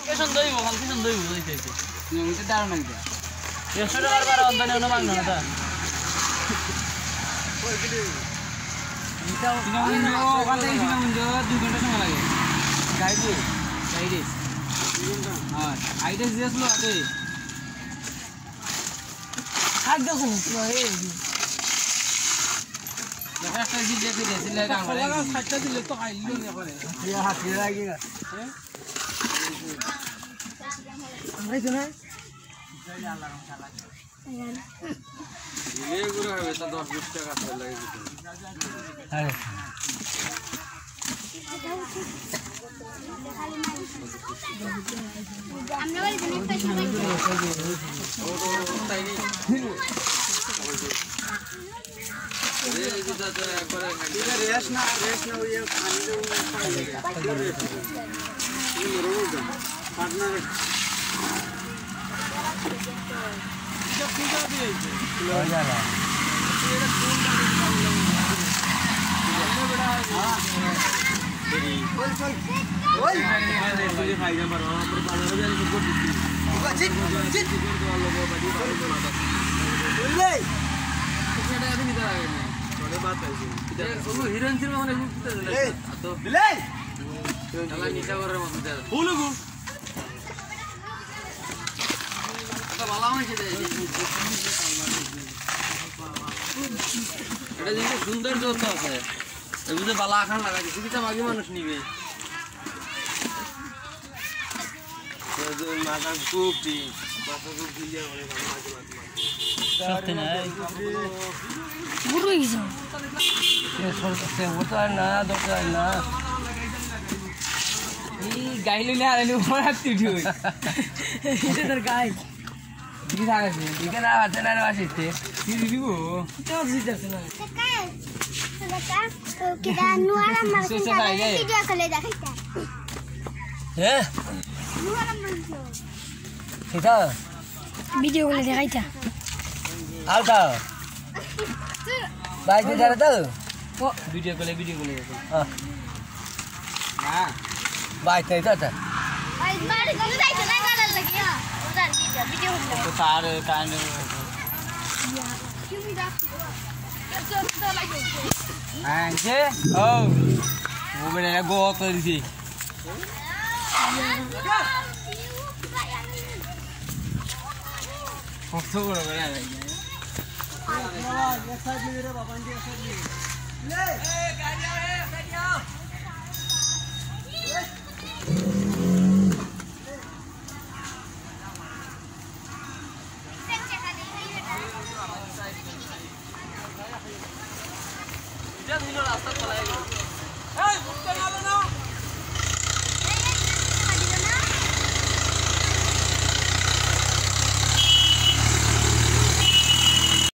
কেশন দইব কাল কেশন দইব যাইতেছে নিয়মিত দারুণ লাগবে 100 টাকার বার অন্তনে অন্য মাংনা না তা ওই গলি এটা ওখান থেকে সিনামুঞ্জ 2 ঘন্টা সময় লাগে গাইডে হ্যাঁ আইডিয়া দিয়েছিল আগে খাদ্য শুনি তো এই একটা জিনিস দেখে দিয়েছিল আমরা খাদ্য দিলে তো আইলো না করে ইয়া হাতি লাগি না আমরা তো না আল্লাহ রহম সালা দিলে গুলো হবে তো 10-20 টাকা করে লাগে দিতে আরে আমরা বলি দিনে পয়সা রেস না ওই খালি পার্টনার হিরোইন সিনেমা মানে নিশা করার মতো ভালো হয়েছে এটা জিনিস সুন্দর যত আছে এগুলো বালা আখান লাগা দিচ্ছে কিছু মাগি মানুষ নিবে মাথা কুপি মাথা কুপি দিয়ে অনেক মাঝে মাঝে সত্যি নাই বুড়ো হইছো এ সরতে ওটা না দরকার না এই গাইলে না আরে পড়া তুই এটা তোর গাই কি থাকে এখানে আছে না আসিতে কি দিব তো জিতেছ না কাকা তো কিডা নুয়ারা মারছে ভিডিও কলে দেখাইতা হ্যাঁ নুয়ারা মারছে সেটা ভিডিও কলে দেখাইতা আলতা বাইরে যারা তো ও ভিডিও কলে হ্যাঁ না বাইরে যাটা ভাই বাড়ি গলে যাইতে না গালার লাগি হ্যাঁ ওদার ভিডিও কলে তো তার কান তুমি দেখো তো লাগে আনছে ও মোবাইলে গো করে দিছি কত বড় করে লাগে রাস্তা চলে গেল